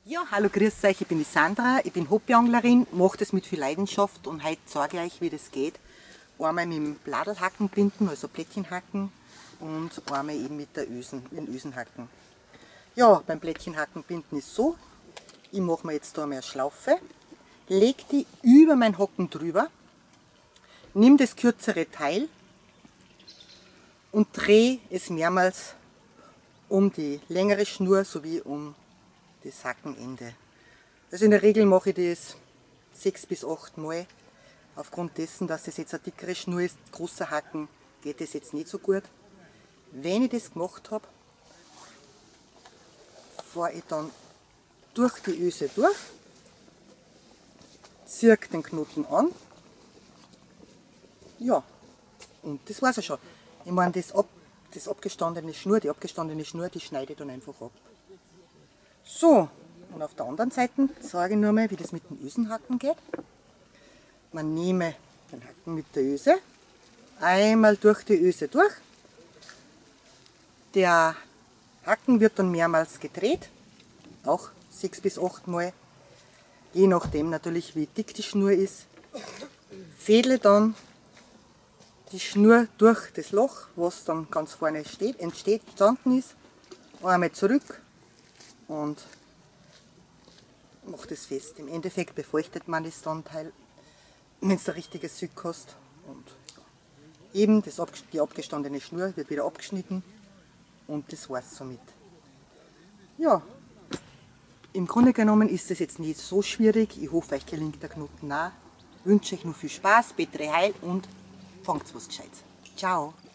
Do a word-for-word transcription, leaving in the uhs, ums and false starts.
Ja, hallo, grüß euch, ich bin die Sandra, ich bin Hobbyanglerin, mache das mit viel Leidenschaft und heute zeige ich euch, wie das geht. Einmal mit dem Bladelhacken binden, also Plättchenhacken, und einmal eben mit der Ösen, mit dem Ösenhacken. Ja, beim Plättchenhacken binden ist so, ich mache mir jetzt da mal eine Schlaufe, lege die über mein Hocken drüber, nimm das kürzere Teil und drehe es mehrmals um die längere Schnur sowie um das Hackenende. Also in der Regel mache ich das sechs bis acht Mal. Aufgrund dessen, dass das jetzt eine dickere Schnur ist, großer Hacken, geht das jetzt nicht so gut. Wenn ich das gemacht habe, fahre ich dann durch die Öse durch, ziehe den Knoten an. Ja, und das war's ja schon. Ich meine, das, ab, das abgestandene Schnur, die abgestandene Schnur, die schneide ich dann einfach ab. So, und auf der anderen Seite zeige ich nur mal, wie das mit dem Ösenhacken geht. Man nehme den Hacken mit der Öse, einmal durch die Öse durch. Der Hacken wird dann mehrmals gedreht, auch sechs bis acht Mal, je nachdem natürlich wie dick die Schnur ist. Fädle dann die Schnur durch das Loch, was dann ganz vorne steht, entsteht, gestanden ist, einmal zurück und macht das fest. Im Endeffekt befeuchtet man das dann Teil, wenn es ein richtiges Sück hast. Und ja, eben das, die abgestandene Schnur wird wieder abgeschnitten und das war's somit. Ja, im Grunde genommen ist das jetzt nicht so schwierig. Ich hoffe, euch gelingt der Knoten auch. Ich wünsche euch noch viel Spaß, bittere Heil und fangt was Gescheites. Ciao!